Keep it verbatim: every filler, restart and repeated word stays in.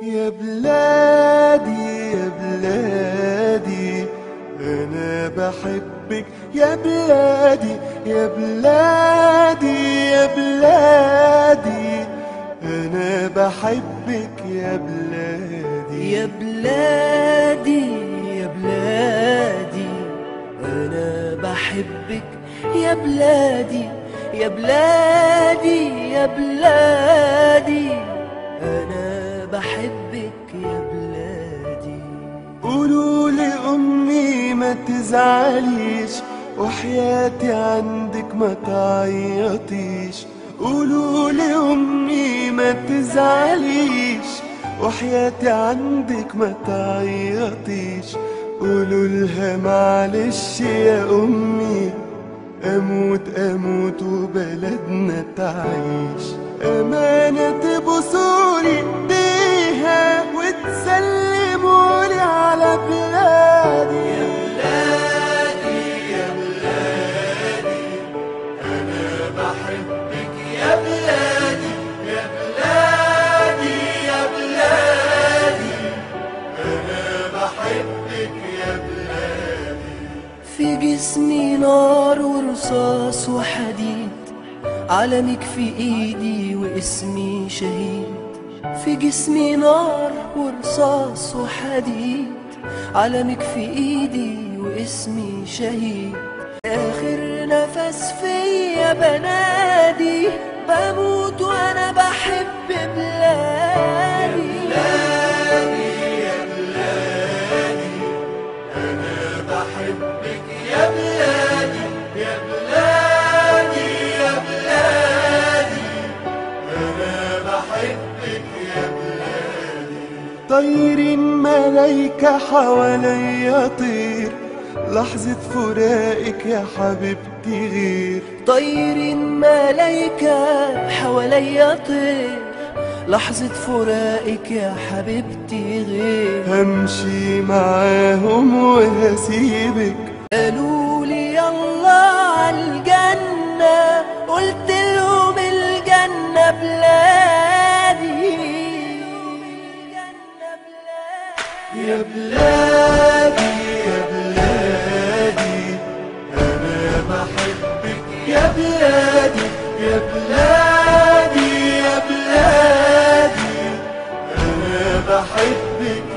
يا بلادي يا بلادي أنا بحبك يا بلادي يا بلادي يا بلادي أنا بحبك يا بلادي يا بلادي يا بلادي أنا بحبك يا بلادي يا بلادي يا بلادي أنا بحبك يا بلادي. قولوا لأمي ما تزعليش وحياتي عندك ما تعيطيش. قولوا لأمي ما تزعليش وحياتي عندك ما تعيطيش. قولوا لها معلش يا أمي أموت أموت وبلدنا تعيش. أمانة تبوسولي ايديها وتسلمولي على بلادي. يا بلادي يا بلادي أنا بحبك يا بلادي يا بلادي يا بلادي أنا بحبك يا بلادي. في جسمي نار ورصاص وحديد، علمك في ايدي واسمي شهيد. في جسمي نار ورصاص وحديد، علمك في ايدي واسمي شهيد. اخر نفس فيا بنادي، بموت وانا بحب بلادي. يا بلادي انا بحبك يا بلادي يا بلادي يا بلادي انا بحبك يا بلادي. طيرين ملايكة حواليا طير، لحظة فراقك يا حبيبتي غير. طيرين ملايكة حواليا طير، لحظة فراقك يا حبيبتي غير. همشي معاهم وهسيبك، قالوا لي يلا عالجنة، قلت لهم الجنة بلادي. يا بلادي يا بلادي أنا بحبك يا بلادي يا بلادي يا بلادي أنا بحبك